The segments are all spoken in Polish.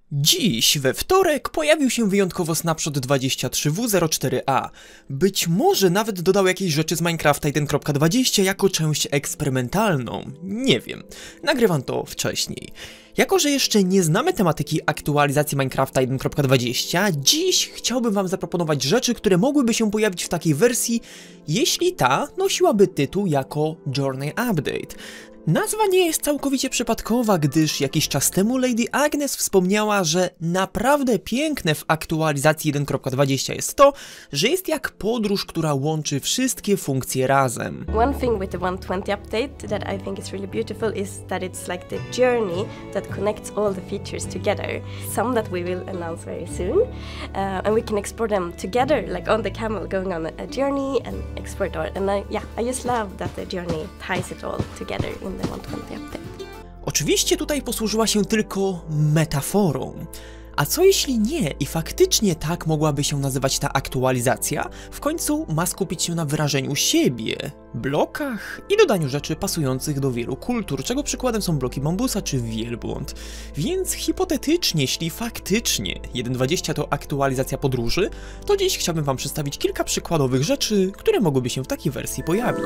Dziś, we wtorek, pojawił się wyjątkowo Snapshot 23W04A. Być może nawet dodał jakieś rzeczy z Minecrafta 1.20 jako część eksperymentalną. Nie wiem. Nagrywam to wcześniej. Jako że jeszcze nie znamy tematyki aktualizacji Minecrafta 1.20, dziś chciałbym wam zaproponować rzeczy, które mogłyby się pojawić w takiej wersji, jeśli ta nosiłaby tytuł jako Journey Update. Nazwa nie jest całkowicie przypadkowa, gdyż jakiś czas temu Lady Agnes wspomniała, że naprawdę piękne w aktualizacji 1.20 jest to, że jest jak podróż, która łączy wszystkie funkcje razem. One thing with the 1.20 update that I think is really beautiful is that it's like the journey that connects all the features together. Some that we will announce very soon, and we can explore them together, like on the camel, going on a journey and export it. And I just love that the journey ties it all together in the 1.20 update. Oczywiście tutaj posłużyła się tylko metaforą. A co jeśli nie i faktycznie tak mogłaby się nazywać ta aktualizacja? W końcu ma skupić się na wyrażeniu siebie, blokach i dodaniu rzeczy pasujących do wielu kultur, czego przykładem są bloki bambusa czy wielbłąd. Więc hipotetycznie, jeśli faktycznie 1.20 to aktualizacja podróży, to dziś chciałbym wam przedstawić kilka przykładowych rzeczy, które mogłyby się w takiej wersji pojawić.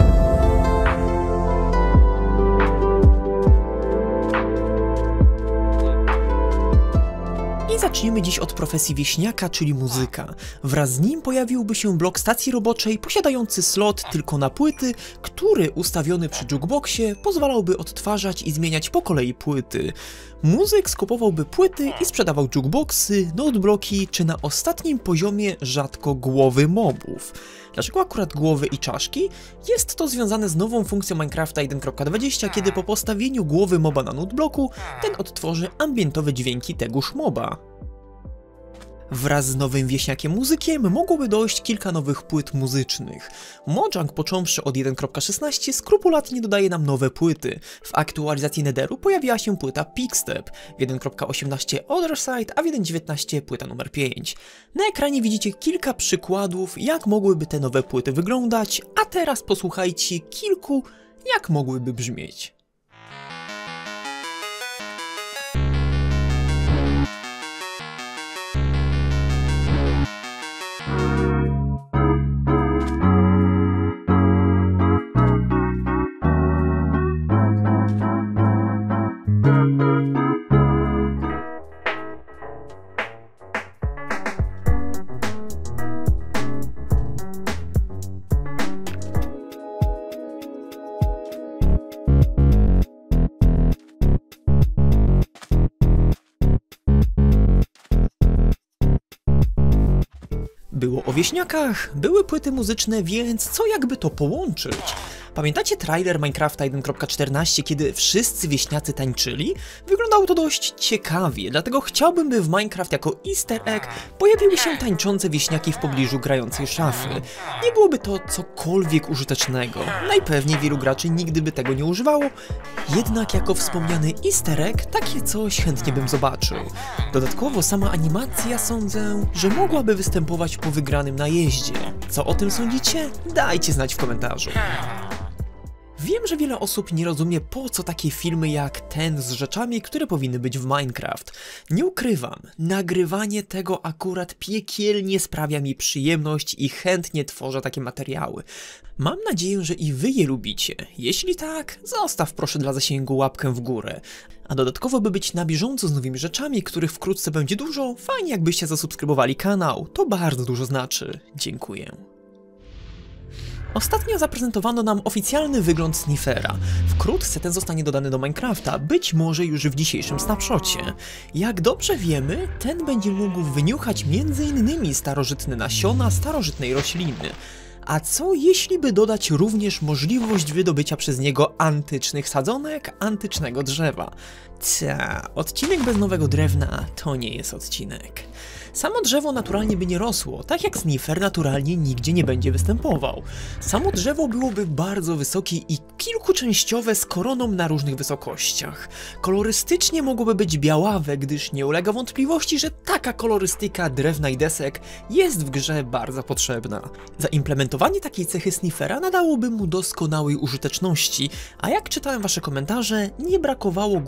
Zaczniemy dziś od profesji wieśniaka, czyli muzyka. Wraz z nim pojawiłby się blok stacji roboczej posiadający slot tylko na płyty, który ustawiony przy jukeboxie pozwalałby odtwarzać i zmieniać po kolei płyty. Muzyk skupowałby płyty i sprzedawał jukeboxy, notebloki czy na ostatnim poziomie rzadko głowy mobów. Dlaczego akurat głowy i czaszki? Jest to związane z nową funkcją Minecrafta 1.20, kiedy po postawieniu głowy moba na notebloku, ten odtworzy ambientowe dźwięki tegoż moba. Wraz z nowym wieśniakiem muzykiem mogłoby dojść kilka nowych płyt muzycznych. Mojang, począwszy od 1.16, skrupulatnie dodaje nam nowe płyty. W aktualizacji Netheru pojawiła się płyta Peakstep, w 1.18 Other Side, a w 1.19 płyta numer 5. Na ekranie widzicie kilka przykładów, jak mogłyby te nowe płyty wyglądać, a teraz posłuchajcie kilku, jak mogłyby brzmieć. Było o wieśniakach, były płyty muzyczne, więc co jakby to połączyć? Pamiętacie trailer Minecrafta 1.14, kiedy wszyscy wieśniacy tańczyli? Wyglądało to dość ciekawie, dlatego chciałbym, by w Minecraft jako easter egg pojawiły się tańczące wieśniaki w pobliżu grającej szafy. Nie byłoby to cokolwiek użytecznego, najpewniej wielu graczy nigdy by tego nie używało, jednak jako wspomniany easter egg takie coś chętnie bym zobaczył. Dodatkowo sama animacja sądzę, że mogłaby występować po wygranym najeździe. Co o tym sądzicie? Dajcie znać w komentarzu. Wiem, że wiele osób nie rozumie, po co takie filmy jak ten z rzeczami, które powinny być w Minecraft. Nie ukrywam, nagrywanie tego akurat piekielnie sprawia mi przyjemność i chętnie tworzę takie materiały. Mam nadzieję, że i wy je lubicie. Jeśli tak, zostaw proszę dla zasięgu łapkę w górę. A dodatkowo, by być na bieżąco z nowymi rzeczami, których wkrótce będzie dużo, fajnie jakbyście zasubskrybowali kanał. To bardzo dużo znaczy. Dziękuję. Ostatnio zaprezentowano nam oficjalny wygląd Sniffera. Wkrótce ten zostanie dodany do Minecrafta, być może już w dzisiejszym snapshocie. Jak dobrze wiemy, ten będzie mógł wyniuchać m.in. starożytne nasiona starożytnej rośliny. A co jeśli by dodać również możliwość wydobycia przez niego antycznych sadzonek, antycznego drzewa? Odcinek bez nowego drewna to nie jest odcinek. Samo drzewo naturalnie by nie rosło, tak jak Sniffer naturalnie nigdzie nie będzie występował. Samo drzewo byłoby bardzo wysokie i kilkuczęściowe z koroną na różnych wysokościach. Kolorystycznie mogłoby być białawe, gdyż nie ulega wątpliwości, że taka kolorystyka drewna i desek jest w grze bardzo potrzebna. Zaimplementowanie takiej cechy Sniffera nadałoby mu doskonałej użyteczności, a jak czytałem wasze komentarze, nie brakowało głosów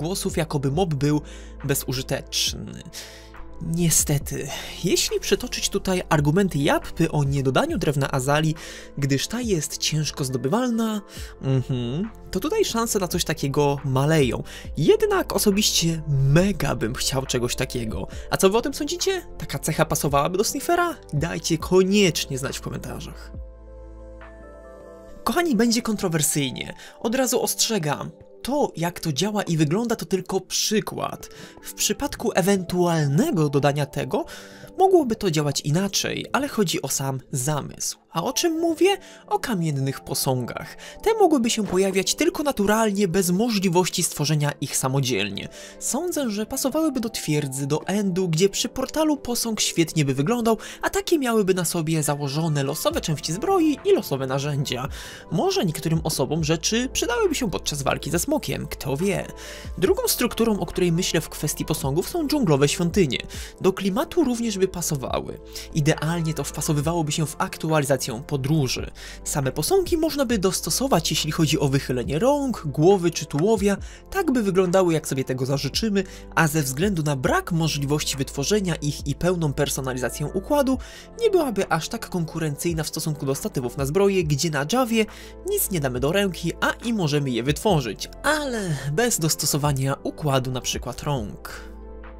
jakoby mob był bezużyteczny. Niestety, jeśli przytoczyć tutaj argumenty Jappy o niedodaniu drewna azalii, gdyż ta jest ciężko zdobywalna, to tutaj szanse na coś takiego maleją. Jednak osobiście mega bym chciał czegoś takiego. A co wy o tym sądzicie? Taka cecha pasowałaby do Sniffera? Dajcie koniecznie znać w komentarzach. Kochani, będzie kontrowersyjnie. Od razu ostrzegam. To, jak to działa i wygląda, to tylko przykład. W przypadku ewentualnego dodania tego, mogłoby to działać inaczej, ale chodzi o sam zamysł. A o czym mówię? O kamiennych posągach. Te mogłyby się pojawiać tylko naturalnie, bez możliwości stworzenia ich samodzielnie. Sądzę, że pasowałyby do twierdzy, do endu, gdzie przy portalu posąg świetnie by wyglądał, a takie miałyby na sobie założone losowe części zbroi i losowe narzędzia. Może niektórym osobom rzeczy przydałyby się podczas walki ze smokiem, kto wie. Drugą strukturą, o której myślę w kwestii posągów, są dżunglowe świątynie. Do klimatu również by pasowały. Idealnie to wpasowywałoby się w aktualizację podróży. Same posągi można by dostosować, jeśli chodzi o wychylenie rąk, głowy czy tułowia, tak by wyglądały, jak sobie tego zażyczymy, a ze względu na brak możliwości wytworzenia ich i pełną personalizację układu, nie byłaby aż tak konkurencyjna w stosunku do statywów na zbroję, gdzie na Javie nic nie damy do ręki, a i możemy je wytworzyć, ale bez dostosowania układu na przykład rąk.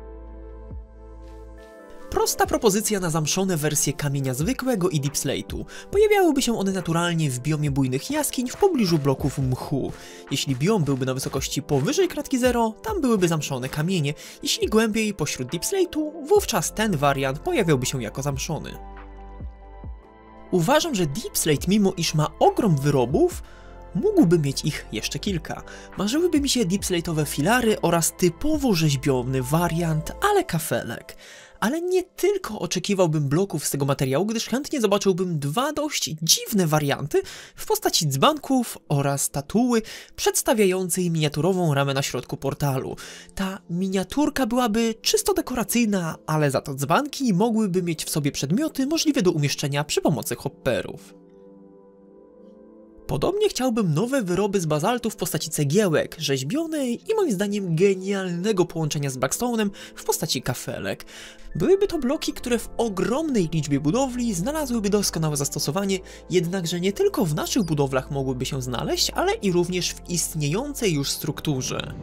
Prosta propozycja na zamszone wersje kamienia zwykłego i Deep Slate'u. Pojawiałyby się one naturalnie w biomie bujnych jaskiń w pobliżu bloków mchu. Jeśli biom byłby na wysokości powyżej kratki 0, tam byłyby zamszone kamienie. Jeśli głębiej pośród Deep Slate'u, wówczas ten wariant pojawiałby się jako zamszony. Uważam, że Deep Slate, mimo iż ma ogrom wyrobów, mógłby mieć ich jeszcze kilka. Marzyłyby mi się Deep Slate'owe filary oraz typowo rzeźbiony wariant, ale kafelek. Ale nie tylko oczekiwałbym bloków z tego materiału, gdyż chętnie zobaczyłbym dwa dość dziwne warianty w postaci dzbanków oraz statuły przedstawiającej miniaturową ramę na środku portalu. Ta miniaturka byłaby czysto dekoracyjna, ale za to dzbanki mogłyby mieć w sobie przedmioty możliwe do umieszczenia przy pomocy hopperów. Podobnie chciałbym nowe wyroby z bazaltu w postaci cegiełek, rzeźbionej i moim zdaniem genialnego połączenia z Blackstone'em w postaci kafelek. Byłyby to bloki, które w ogromnej liczbie budowli znalazłyby doskonałe zastosowanie, jednakże nie tylko w naszych budowlach mogłyby się znaleźć, ale i również w istniejącej już strukturze.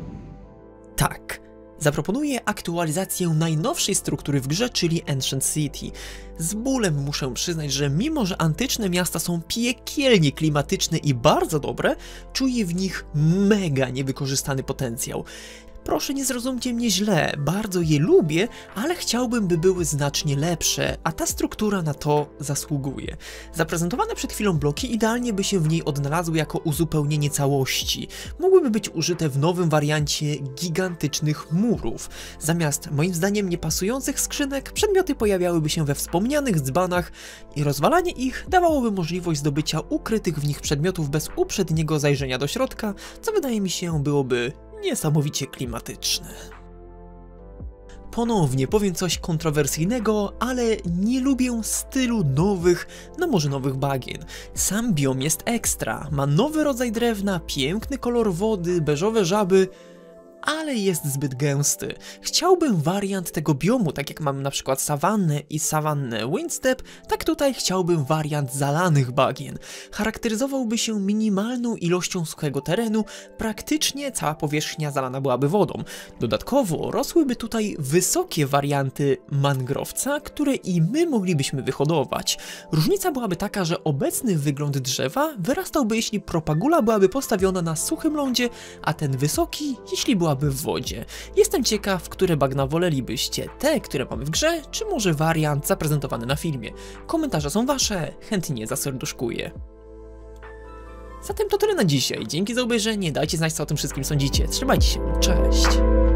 Tak. Zaproponuję aktualizację najnowszej struktury w grze, czyli Ancient City. Z bólem muszę przyznać, że mimo że antyczne miasta są piekielnie klimatyczne i bardzo dobre, czuję w nich mega niewykorzystany potencjał. Proszę nie zrozumcie mnie źle, bardzo je lubię, ale chciałbym, by były znacznie lepsze, a ta struktura na to zasługuje. Zaprezentowane przed chwilą bloki idealnie by się w niej odnalazły jako uzupełnienie całości. Mogłyby być użyte w nowym wariancie gigantycznych murów. Zamiast moim zdaniem niepasujących skrzynek, przedmioty pojawiałyby się we wspomnianych dzbanach i rozwalanie ich dawałoby możliwość zdobycia ukrytych w nich przedmiotów bez uprzedniego zajrzenia do środka, co wydaje mi się byłoby niesamowicie klimatyczne. Ponownie powiem coś kontrowersyjnego, ale nie lubię stylu nowych, no może nowych bagien. Sam biom jest ekstra, ma nowy rodzaj drewna, piękny kolor wody, beżowe żaby, ale jest zbyt gęsty. Chciałbym wariant tego biomu, tak jak mamy na przykład sawannę i sawannę Windstep, tak tutaj chciałbym wariant zalanych bagien. Charakteryzowałby się minimalną ilością suchego terenu, praktycznie cała powierzchnia zalana byłaby wodą. Dodatkowo rosłyby tutaj wysokie warianty mangrowca, które i my moglibyśmy wyhodować. Różnica byłaby taka, że obecny wygląd drzewa wyrastałby, jeśli propagula byłaby postawiona na suchym lądzie, a ten wysoki, jeśli byłaby w wodzie. Jestem ciekaw, które bagna wolelibyście, te, które mamy w grze, czy może wariant zaprezentowany na filmie. Komentarze są wasze, chętnie zaserduszkuję. Zatem to tyle na dzisiaj, dzięki za obejrzenie, dajcie znać, co o tym wszystkim sądzicie, trzymajcie się, cześć!